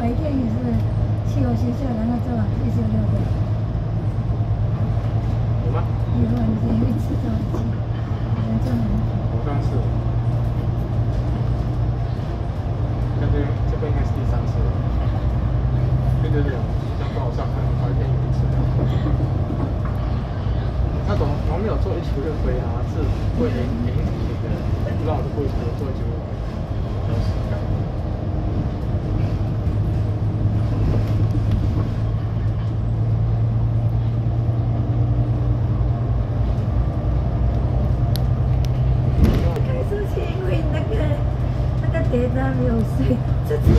白天也是去我学校，然后做完退休6个。 有吗？ 有啊，你一直做一次，人做很久。 好像是。这边应该是第3次了。对，这样不好上，可能白天有1次。那种我没有做1球就可以啊，是会赢那个，不知道我是不会做1球比较实感。 开始是因为那个碟子没有碎，这次